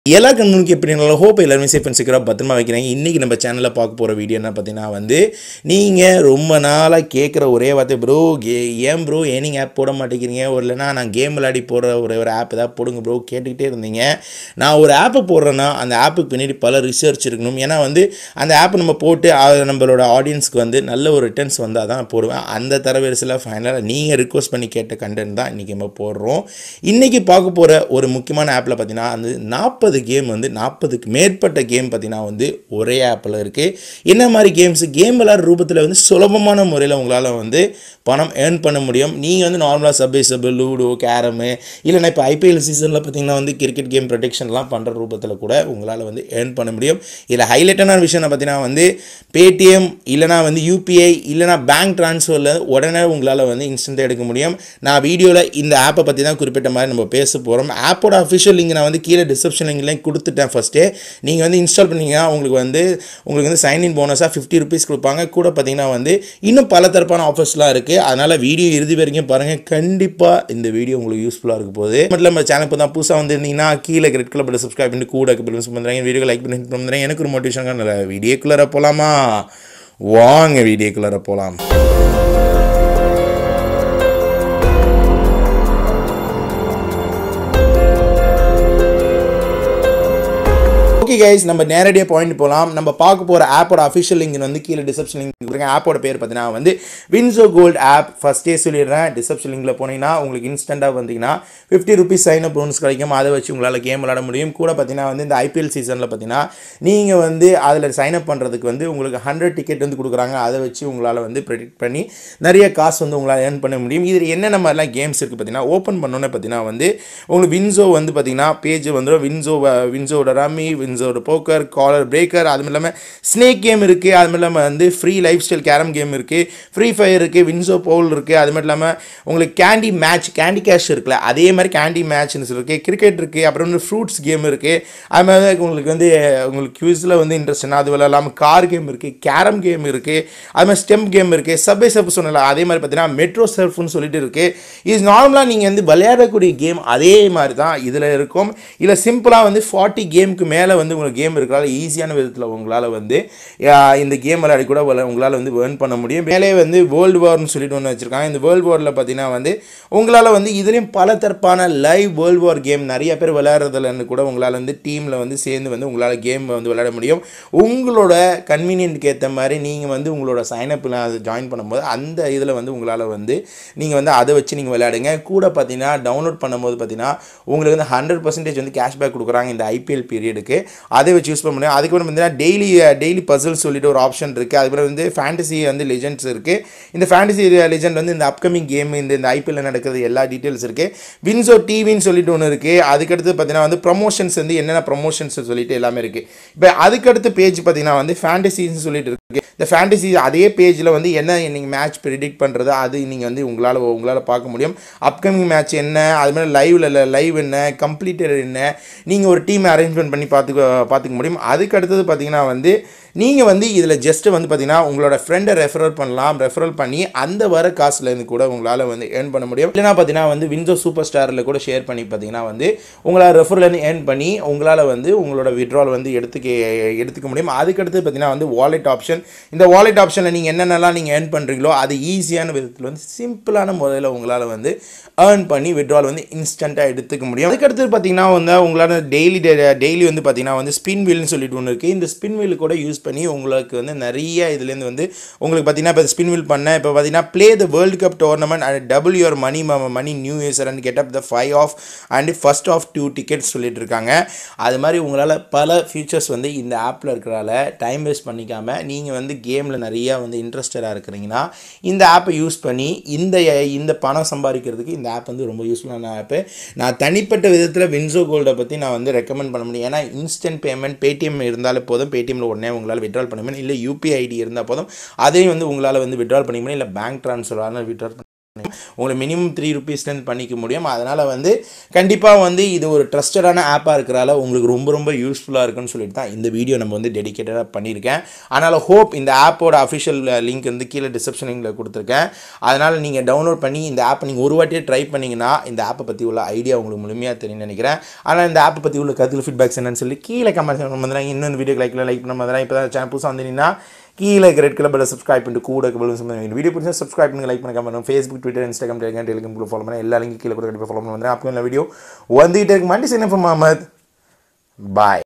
எல்லா கண்ணுக்கு எப்படி நல்லா ஹோப் எல்லாருமே சேஃப் அண்ட் செக்யூராக பத்திரமா வைக்கிறாங்க. இன்றைக்கி நம்ம சேனலில் பார்க்க போகிற வீடியோ என்ன பார்த்தீங்கன்னா நீங்கள் ரொம்ப நாளாக கேட்குற ஒரே வார்த்தை ப்ரோ ஏன் ப்ரோ ஏர்னிங் ஆப் போட மாட்டேங்கிறீங்க, ஒரு இல்லைனா நான் கேம் விளையாடி போடுற ஒரு ஆப் ஏதாவது போடுங்க ப்ரோ கேட்டுக்கிட்டே இருந்தீங்க. நான் ஒரு ஆப்பை போடுறேன்னா அந்த ஆப்புக்கு பின்னாடி பல ரிசர்ச் இருக்கணும். ஏன்னா அந்த ஆப்பை நம்ம போட்டு நம்மளோட ஆடியன்ஸ்க்கு நல்ல ஒரு ரிட்டர்ன்ஸ் வந்தால் தான் போடுவேன். அந்த தரவரிசையில் ஃபைனலாக நீங்கள் ரிக்வஸ்ட் பண்ணி கேட்ட கண்டென்ட் தான் இன்றைக்கி நம்ம போடுறோம். இன்றைக்கி பார்க்க போகிற ஒரு முக்கியமான ஆப்பில் பார்த்தீங்கன்னா 40 கேம் 40க்கு மேற்பட்ட கேம் பார்த்தீங்கன்னா ஒரே ஆப்பில் இருக்குது. என்ன மாதிரி கேம் விளையாடுற ரூபத்தில் சுலபமான முறையில் உங்களால் பணம் ஏர்ன் பண்ண முடியும். நீங்கள் நார்மலாக சப்வே லூடோ கேரமு இல்லைனா இப்போ ஐபிஎல் சீசனில் பார்த்தீங்கன்னா கிரிக்கெட் கேம் ப்ரொடெக்ஷன்லாம் பண்ணுற ரூபத்தில் கூட உங்களால் ஏர்ன் பண்ண முடியும். இதில் ஹைலைட்டான விஷயம் பார்த்தீங்கன்னா பேடிஎம் இல்லைனா யூபிஐ இல்லைனா பேங்க் ட்ரான்ஸ்ஃபரில் உடனே உங்களால் இன்ஸ்டண்ட்டாக எடுக்க முடியும். நான் வீடியோவில் இந்த ஆப்பை பற்றி தான் குறிப்பிட்ட மாதிரி நம்ம பேச போகிறோம். ஆப்போட அஃபிஷியல் லிங்க் நான் கீழே டிஸ்கிரிப்ஷன் லிங்க்லையும் கொடுத்துட்டேன். ஃபஸ்ட்டே நீங்கள் இன்ஸ்டால் பண்ணிங்கன்னா உங்களுக்கு சைன்இன் போனஸாக 50 rupees கொடுப்பாங்க. கூட பார்த்தீங்கன்னா இன்னும் பல தரப்பான ஆஃபர்ஸ்லாம் இருக்குது. அதனால் வீடியோ இறுதி வரைக்கும் பாருங்கள். கண்டிப்பாக இந்த வீடியோ உங்களுக்கு யூஸ்ஃபுல்லாக இருக்க போகுது. மட்டும் நம்ம சேனல் தான் புதுசாக வந்திருந்தீங்கன்னா கீழே ரெட் கலர் பட்டன் சப்ஸ்கிரைப் பண்ணி கூட பண்ணுறாங்க. வீடியோ லைக் பண்ணி பண்ணுறேன். எனக்கு ஒரு மோட்டிவேஷன் வீடியோக்குள்ளே போகலாமா? வாங்க வீடியோக்குள்ளே போகலாம். ஓகே கைஸ், நம்ம நேரடியாக பாயிண்ட் போகலாம். நம்ம பார்க்க போகிற ஆப்போட அஃபிஷியல் லிங்க் கீழே டிஸ்கிரிப்ஷன் லிங்க் கொடுக்குறேன். ஆப்போட பேர் பார்த்தீங்கன்னா WinZO Gold ஆப். ஃபஸ்ட்டே சொல்லிடுறேன், டிஸ்கிரிப்ஷன் லிங்கில் போனீங்கன்னா உங்களுக்கு இன்ஸ்டண்ட்டாக வந்தீங்கன்னா 50 rupees சைன் அப் போனஸ் கிடைக்கும். அதை வச்சு உங்களால் கேம் விளையாட முடியும். கூட பார்த்தீங்கன்னா இந்த ஐபிஎல் சீசனில் பார்த்தீங்கன்னா நீங்கள் அதில் சைன் அப் பண்ணுறதுக்கு உங்களுக்கு 100 டிக்கெட் கொடுக்குறாங்க. அதை வச்சு உங்களால் ப்ரெடிக்ட் பண்ணி நிறைய காசு உங்களால் ஏர்ன் பண்ண முடியும். இதில் என்னென்ன மாதிரிலாம் கேம்ஸ் இருக்குது பார்த்தீங்கன்னா, ஓப்பன் பண்ணோன்னே பார்த்தீங்கன்னா உங்களுக்கு WinZO பார்த்தீங்கன்னா பேஜ் வந்துடும். WinZOட ரம்மி, WinZOட போக்கர், காலர் பிரேக்கர், அது இல்லாமல் ஸ்னேக் கேம் இருக்குது. அது இல்லாமல் free lifestyle carrom game இருக்குது, ஃப்ரீ ஃபயர் இருக்குது, WinZO போல் இருக்குது. அது மட்டும் இல்லாமல் உங்களுக்கு கேண்டி கேஷ் இருக்குல்ல, அதே மாதிரி கேண்டி மேட்ச்னு இருக்குது, கிரிக்கெட் இருக்குது, அப்புறம் ஃப்ரூட்ஸ் கேம் இருக்குது. அது மாதிரி உங்களுக்கு உங்களுக்கு குவிஸில் இன்ட்ரெஸ்ட்னா அது இல்லாமல் கார் கேம் இருக்குது, கேரம் கேம் இருக்குது, அது மாதிரி ஸ்டெம்ப் கேம் இருக்குது, சப்வே சர்ஃப் சொன்னல அதே மாதிரி பார்த்தீங்கன்னா மெட்ரோ சர்ஃப்னு சொல்லிட்டு இருக்குது. இது நார்மலாக நீங்கள் விளையாடக்கூடிய கேம் அதே மாதிரி தான் இதில் இருக்கும். இல்லை சிம்பிளாக 40 கேமுக்கு மேலே உங்களுக்கு கேம் இருக்கிறால ஈஸியான விதத்தில் உங்களால் இந்த கேம் விளையாடி கூட உங்களால் ஏர்ன் பண்ண முடியும். மேலே வேர்ல்டு வார்னு சொல்லிட்டு ஒன்று வச்சுருக்காங்க. இந்த வேர்ல்டு வாரில் பார்த்தீங்கன்னா உங்களால் இதுலேயும் பல தரப்பான லைவ் வேர்ல்டு வார் கேம் நிறைய பேர் விளையாடுறதுலன்னு கூட உங்களால் டீமில் சேர்ந்து உங்களால் கேம் விளையாட முடியும். உங்களோட கன்வீனியன்ட்க்கு ஏற்ற மாதிரி நீங்கள் உங்களோட சைனப்பில் அதை ஜாயின் பண்ணும்போது அந்த இதில் உங்களால் நீங்கள் அதை வச்சு நீங்கள் விளையாடுங்க. கூட பார்த்தீங்கன்னா டவுன்லோட் பண்ணும்போது பார்த்தீங்கன்னா உங்களுக்கு 100% கேஷ்பேக் கொடுக்குறாங்க இந்த ஐபிஎல் பீரியடுக்கு. அதை வச்சு யூஸ் பண்ண முடியும். அதுக்கப்புறம் பார்த்தீங்கன்னா டெய்லி பசில்ஸ் சொல்லிட்டு ஒரு ஆப்ஷன் இருக்குது. அதுக்கப்புறம் ஃபேண்டசி லெஜெண்ட்ஸ் இருக்குது. இந்த ஃபேண்டசி லெஜெண்ட் இந்த அப்கமிங் கேம் இந்த ஐபிஎல் நடக்கிறது எல்லா டீட்டெயில்ஸ் இருக்குது. WinZO டிவின்னு சொல்லிட்டு ஒன்று இருக்குது. அதுக்கடுத்து பார்த்தீங்கன்னா ப்ரொமோஷன்ஸ் என்னென்ன ப்ரொமோஷன்ஸ் சொல்லிட்டு எல்லாமே இருக்குது. இப்போ அதுக்கடுத்து பேஜ் பார்த்தீங்கன்னா ஃபேண்டசின்னு சொல்லிட்டு இருக்குது. இந்த ஃபேண்டசி அதே பேஜில் என்ன நீங்கள் மேட்ச் ப்ரிடிக்ட் பண்ணுறது அது நீங்கள் உங்களால் பார்க்க முடியும். அப்கமிங் மேட்ச் என்ன, அது மாதிரி லைவ் என்ன, கம்ப்ளீட்டர் என்ன, நீங்கள் ஒரு டீம் அரேஞ்ச்மெண்ட் பண்ணி பார்த்துக்க முடியும். அதுக்கு அடுத்தது பார்த்தீங்கன்னா நீங்கள் இதில் ஜஸ்ட்டு பார்த்தீங்கன்னா உங்களோட ஃப்ரெண்டை ரெஃபரல் பண்ணலாம். ரெஃபரல் பண்ணி அந்த வர காசுலேருந்து கூட உங்களால் ஏர்ன் பண்ண முடியும். இல்லைனா பார்த்தீங்கன்னா WinZO சூப்பர் ஸ்டாரில் கூட ஷேர் பண்ணி பார்த்தீங்கன்னா உங்களால் ரெஃபரல் ஏர்ன் பண்ணி உங்களால் உங்களோட விட்ரால் எடுத்துக்க முடியும். அதுக்கடுத்து பார்த்தீங்கன்னா வாலெட் ஆப்ஷன். இந்த வாலெட் ஆப்ஷனில் நீங்கள் என்னென்னலாம் நீங்கள் ஏர்ன் பண்ணுறீங்களோ அது ஈஸியான விதத்தில் சிம்பிளான முறையில் உங்களால் ஏர்ன் பண்ணி விட்ரால் இன்ஸ்டண்ட்டாக எடுத்துக்க முடியும். அதுக்கடுத்து பார்த்தீங்கன்னா உங்களால் டெய்லி பார்த்தீங்கன்னா ஸ்பின் வீல்னு சொல்லிட்டு ஒன்று இருக்குது. இந்த ஸ்பின் வீல் கூட யூஸ் பண்ணி உங்களுக்கு நிறைய இதுலேருந்து உங்களுக்கு பார்த்தீங்கன்னா இப்போ ஸ்பின் வீல் பண்ண இப்போ பார்த்தீங்கன்னா play the world cup tournament and double your money new years and get up the 5 off and first off 2 tickets சொல்லிட்டு இருக்காங்க. அது மாதிரி உங்களால் பல ஃபியூச்சர்ஸ் இந்த ஆப்பில் இருக்கிறால டைம் வேஸ்ட் பண்ணிக்காமல் நீங்கள் கேமில் நிறையா இன்ட்ரெஸ்டடாக இருக்கிறீங்கன்னா இந்த ஆப்பை யூஸ் பண்ணி இந்த பணம் சம்பாதிக்கிறதுக்கு இந்த ஆப் ரொம்ப யூஸ்ஃபுல்லான ஆப்பு. நான் தனிப்பட்ட விதத்தில் WinZO Gold பற்றி நான் ரெக்கமெண்ட் பண்ண முடியும். ஏன்னா இன்ஸ்டன்ட் பேமெண்ட் பேடிஎம் இருந்தாலே போதும். பேடிஎம்மில் உடனே உங்களால் விட்ரால் பண்ண முடியும். இல்லை யூபிஐ ஐடி இருந்தால் போதும். அதையும் உங்களால் விட்ரால் பண்ண முடியும். இல்லை பேங்க் ட்ரான்ஸ்ஃபர் விட்ரால் உங்களுக்கு மினிமம் 3 ரூபீஸ்லேருந்து பண்ணிக்க முடியும். அதனால் வந்து கண்டிப்பாக வந்து இது ஒரு ட்ரஸ்டடான ஆப்பாக இருக்கிறனால உங்களுக்கு ரொம்ப யூஸ்ஃபுல்லாக இருக்குன்னு சொல்லிட்டு தான் இந்த வீடியோ நம்ம வந்து டெடிகேட்டடாக பண்ணியிருக்கேன். அதனால் ஹோப் இந்த ஆப்போட அஃபிஷியல் லிங்க் வந்து கீழே டிஸ்கிரிப்ஷன் லிங்கில் கொடுத்துருக்கேன். அதனால் நீங்கள் டவுன்லோட் பண்ணி இந்த ஆப்பை நீங்கள் ஒரு வாட்டியே ட்ரை பண்ணிங்கன்னா இந்த ஆப்பை பற்றி உள்ள ஐடியா உங்களுக்கு முழுமையாக தெரியும்னு நினைக்கிறேன். ஆனால் இந்த ஆப்பை பற்றி உள்ள கருத்து ஃபீட்பேக்ஸ் என்னன்னு சொல்லி கீழே கமெண்ட் பண்ணுறேன். இன்னொரு வீடியோ லைக் பண்ண மாதிரி இப்போ தான் சேனல் புதுசாக வந்தீங்கன்னா கீழே ரெட் கலர் பட்டன் சப்ஸ்கிரைப் பண்ணிட்டு கூட இந்த வீடியோ பிடிச்சா சப்ஸ்கிரைப் பண்ணுங்க, லைக் பண்ணுங்க, comment Facebook, Twitter, Instagram, Telegram follow பண்ண எல்லா லிங்க் கீழே கூட கண்டிப்பாக ஃபாலோ பண்ணுங்க. அப்போ இந்த வீடியோ வந்துகிட்டே இருக்கு. மண்டி சின்ன முகமது பாய்.